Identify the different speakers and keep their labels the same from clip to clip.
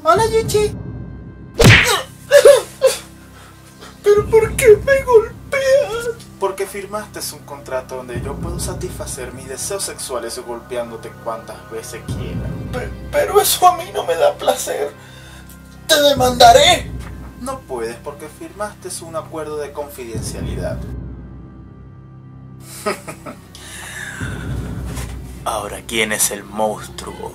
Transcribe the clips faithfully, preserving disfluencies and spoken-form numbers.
Speaker 1: Hola, Yuchi. ¿Pero por qué me golpeas? Porque firmaste un contrato donde yo puedo satisfacer mis deseos sexuales golpeándote cuantas veces quiera. Pero, pero eso a mí no me da placer. ¡Te demandaré! No puedes porque firmaste un acuerdo de confidencialidad. Ahora, ¿quién es el monstruo?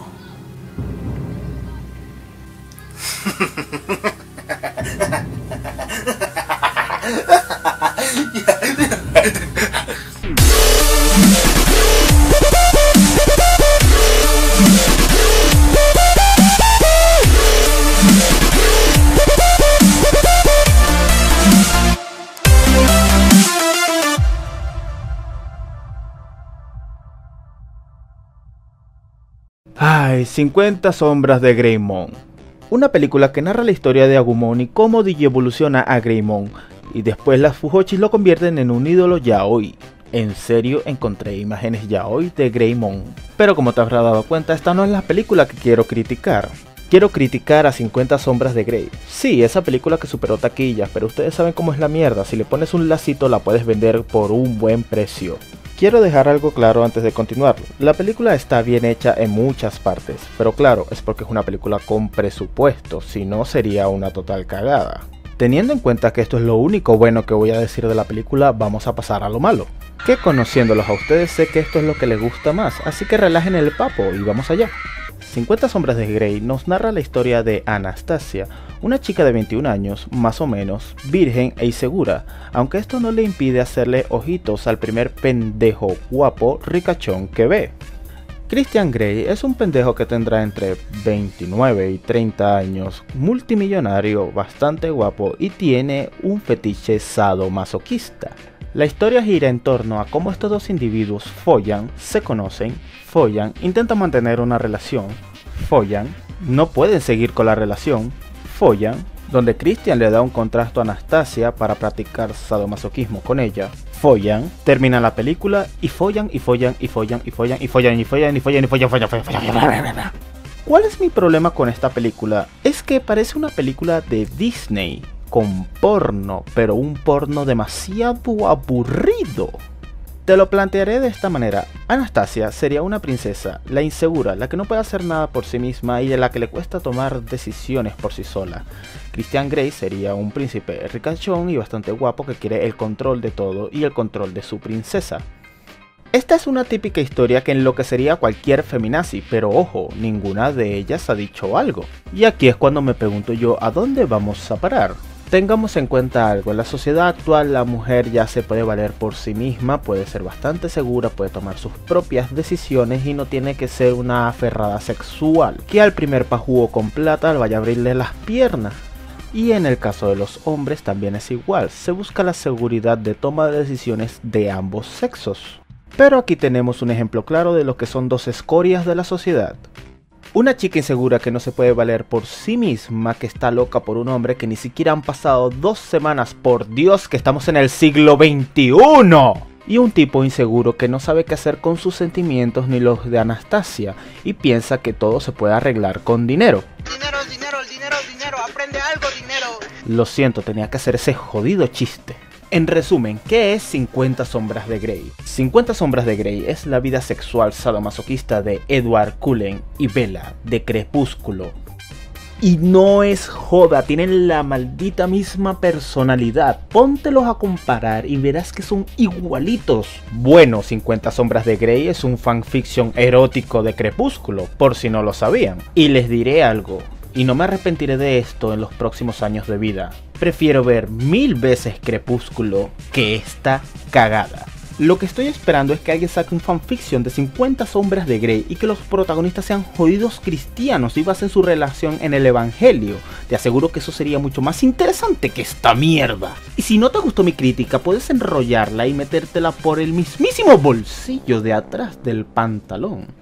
Speaker 2: Ay, cincuenta sombras de Greymon. Una película que narra la historia de Agumon y cómo digievoluciona a Greymon, y después las Fujoshis lo convierten en un ídolo yaoi. En serio, encontré imágenes yaoi de Greymon. Pero como te habrás dado cuenta, esta no es la película que quiero criticar. Quiero criticar a cincuenta sombras de Grey. Sí, esa película que superó taquillas, pero ustedes saben cómo es la mierda. Si le pones un lacito la puedes vender por un buen precio. Quiero dejar algo claro antes de continuar. La película está bien hecha en muchas partes, pero claro, es porque es una película con presupuesto, si no sería una total cagada. Teniendo en cuenta que esto es lo único bueno que voy a decir de la película, vamos a pasar a lo malo. Que conociéndolos a ustedes sé que esto es lo que les gusta más, así que relajen el papo y vamos allá. cincuenta sombras de Grey nos narra la historia de Anastasia, una chica de veintiún años, más o menos, virgen e insegura, aunque esto no le impide hacerle ojitos al primer pendejo guapo ricachón que ve. Christian Grey es un pendejo que tendrá entre veintinueve y treinta años, multimillonario, bastante guapo y tiene un fetiche sadomasoquista. La historia gira en torno a cómo estos dos individuos follan, se conocen, follan, intentan mantener una relación, follan, no pueden seguir con la relación, follan, donde Christian le da un contrato a Anastasia para practicar sadomasoquismo con ella, follan, termina la película y follan y follan y follan y follan y follan y follan y follan y follan y follan, follan, follan, follan. ¿Cuál es mi problema con esta película? Es que parece una película de Disney con porno, pero un porno demasiado aburrido. Te lo plantearé de esta manera. Anastasia sería una princesa, la insegura, la que no puede hacer nada por sí misma y a la que le cuesta tomar decisiones por sí sola. Christian Grey sería un príncipe ricachón y bastante guapo que quiere el control de todo y el control de su princesa. Esta es una típica historia que enloquecería a cualquier feminazi, pero ojo, ninguna de ellas ha dicho algo. Y aquí es cuando me pregunto yo, ¿a dónde vamos a parar? Tengamos en cuenta algo, en la sociedad actual la mujer ya se puede valer por sí misma, puede ser bastante segura, puede tomar sus propias decisiones y no tiene que ser una aferrada sexual, que al primer pajugo con plata vaya a abrirle las piernas. Y en el caso de los hombres también es igual, se busca la seguridad de toma de decisiones de ambos sexos. Pero aquí tenemos un ejemplo claro de lo que son dos escorias de la sociedad. Una chica insegura que no se puede valer por sí misma, que está loca por un hombre que ni siquiera han pasado dos semanas, por Dios que estamos en el siglo veintiuno. Y un tipo inseguro que no sabe qué hacer con sus sentimientos ni los de Anastasia y piensa que todo se puede arreglar con dinero.
Speaker 3: Dinero, dinero, dinero, dinero, aprende algo, dinero.
Speaker 2: Lo siento, tenía que hacer ese jodido chiste. En resumen, ¿qué es cincuenta sombras de Grey? cincuenta sombras de Grey es la vida sexual sadomasoquista de Edward Cullen y Bella de Crepúsculo. Y no es joda, tienen la maldita misma personalidad. Póntelos a comparar y verás que son igualitos. Bueno, cincuenta sombras de Grey es un fanfiction erótico de Crepúsculo, por si no lo sabían. Y les diré algo, y no me arrepentiré de esto en los próximos años de vida. Prefiero ver mil veces Crepúsculo que esta cagada. Lo que estoy esperando es que alguien saque un fanfiction de cincuenta sombras de Grey y que los protagonistas sean jodidos cristianos y basen su relación en el evangelio. Te aseguro que eso sería mucho más interesante que esta mierda. Y si no te gustó mi crítica, puedes enrollarla y metértela por el mismísimo bolsillo de atrás del pantalón.